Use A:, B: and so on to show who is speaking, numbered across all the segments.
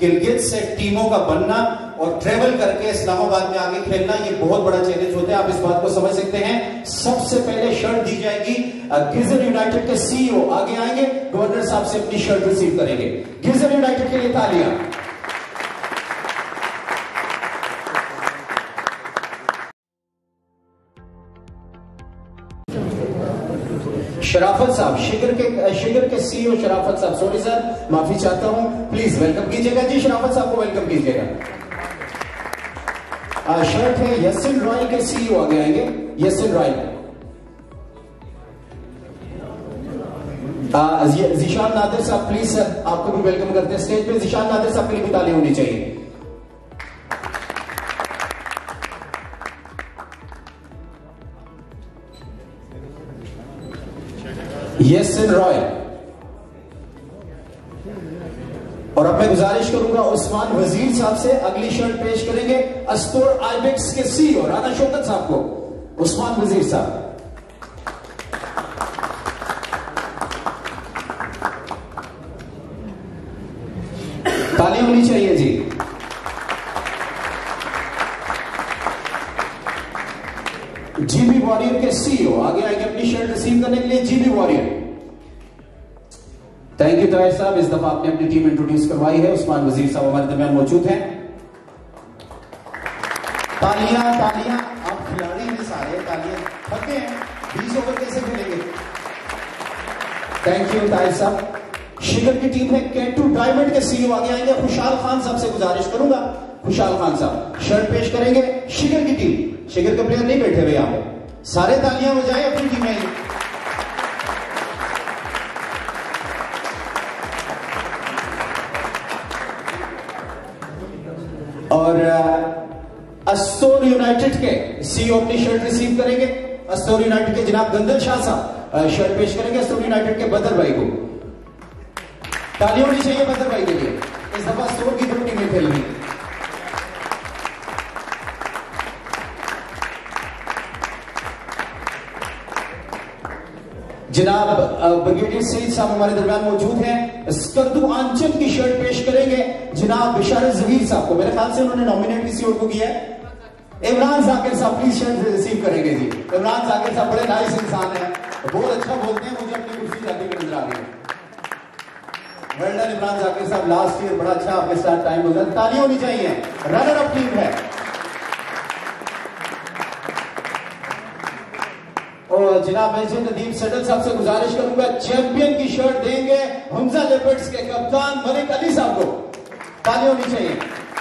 A: गिलगित से टीमों का बनना और ट्रेवल करके इस्लामाबाद में आगे खेलना, ये बहुत बड़ा चैलेंज होता है। आप इस बात को समझ सकते हैं। सबसे पहले शर्ट दी जाएगी, गिजर यूनाइटेड के सीईओ आगे आएंगे, गवर्नर साहब से अपनी शर्ट रिसीव करेंगे। गिजर यूनाइटेड के लिए तालियां। शराफत साहब, शिगर के सीईओ शराफत साहब, सॉरी सर, माफी चाहता हूं, प्लीज वेलकम कीजिएगा जी। शराफत साहब को वेलकम कीजिएगा। शर्ट है यसिन रॉयल के सीईओ आगे आएंगे, यसिन रॉयल। जिशान नादिर साहब प्लीज सर, आपको भी वेलकम करते हैं स्टेज पे। जिशान नादिर साहब के लिए भी ताली होनी चाहिए। यसिन रॉयल। और अब मैं गुजारिश करूंगा उस्मान वजीर साहब से अगली शर्ट पेश करेंगे अस्तोर आइबेक्स के सीईओ राना शौकत साहब को। उस्मान वजीर साहब, ताली होनी चाहिए जी। जीबी वॉरियर के सीईओ आगे आएंगे अपनी शर्ट रिसीव करने के लिए। GB warrior, thank you Tahir साहब, इस दफा आपने अपनी टीम इंट्रोड्यूस करवाई है। उस्मान वजीर साहब हमारे दरमियान मौजूद हैं। तालियां तालियां, आप खिलाड़ी हैं सारे, तालियां। थके हैं, 20 ओवर कैसे खेलेंगे? थैंक यू ताहिर साहब। शिगर की टीम है केटू डायमंड के सीईओ आगे आएंगे। खुशहाल खान साहब से गुजारिश करूंगा, खुशहाल खान साहब शर्ट पेश करेंगे। शिगर की टीम, शिगर के प्लेयर नहीं बैठे हुए यहां पे, सारे तालियां बजाएं अपनी टीम में। और अस्तोर यूनाइटेड के सीईओ अपनी शर्ट रिसीव करेंगे। अस्तोर यूनाइटेड के जनाब गंदल शाह साहब शर्ट पेश करेंगे अस्तोर यूनाइटेड के बदर भाई को। तालियां होनी चाहिए बदर भाई के लिए, इस दफा अस्तोर की दो टीमें खेल रही। जनाब ब्रिगेडियर सईद साहब हमारे दरमियान मौजूद हैं। स्कर्दू आंचल की शर्ट पेश करेंगे जनाब बिशारत जहीर साहब को। मेरे ख्याल से उन्होंने नॉमिनेट किसी और को किया है। इमरान जाकिर साहब प्लीज शर्ट रिसीव करेंगे जी। इमरान जाकिर साहब बड़े नाइस इंसान है, बहुत अच्छा बोलते हैं, मुझे अपनी कुर्सी जाती हुई नजर आ रही है। वेल डन इमरान जाकिर साहब, लास्ट ईयर बड़ा अच्छा आपके साथ टाइम हो जाए। तालियां होनी चाहिए। रनर अप टीम है और जनाब मेजर नदीम सडल साहब से गुजारिश करूंगा चैंपियन की शर्ट देंगे हमजा लेपर्ड्स के कप्तान मलिक अली साहब को। ताली होनी चाहिए।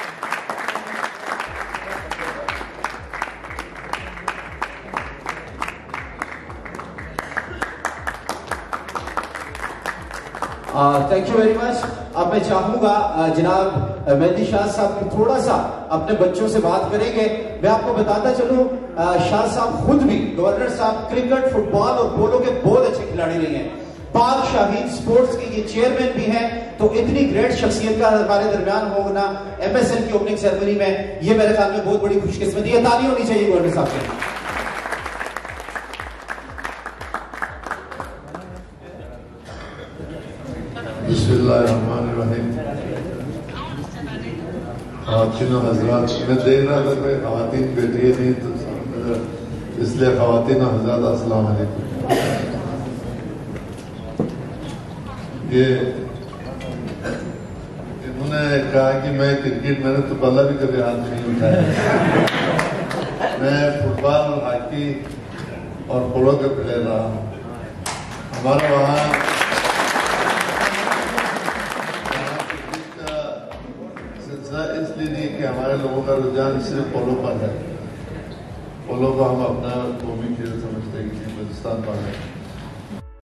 A: Thank you very much. अब मैं चाहूंगा जनाब मेहदी शाह साहब की थोड़ा सा अपने बच्चों से बात करेंगे। मैं आपको बताता चलूं शाह साहब खुद भी, गवर्नर साहब क्रिकेट, फुटबॉल और पोलो के बहुत अच्छे खिलाड़ी रहे हैं। पाक शाहीन स्पोर्ट्स के ये चेयरमैन भी हैं। तो इतनी ग्रेट शख्सियत का हमारे दरमियान होना MSN की ओपनिंग सेरेमनी में, ये मेरे ख्याल में बहुत बड़ी खुशकिस्मती है। ताली होनी चाहिए गवर्नर साहब के।
B: बिस्मिल्लाहिर्रहमानिर्रहीम। ख़वातीन हज़रात, मैं देख रहा था कोई ख़वातीन बैठी है नहीं, तो इसलिए ख़वातीन हज़रात अस्सलाम वालेकुम। ये इन्होंने कहा कि मैं क्रिकेट, मैंने तो बल्ला भी कभी हाथ में नहीं उठाया। मैं फुटबॉल, हॉकी और पोलो का प्लेयर रहा हूँ। हमारा वहाँ इसलिए नहीं कि हमारे लोगों का रुझान सिर्फ पोलो पर है। पोलो को हम अपना कौमी खेल समझते हैं कि हिंदुस्तान पर है।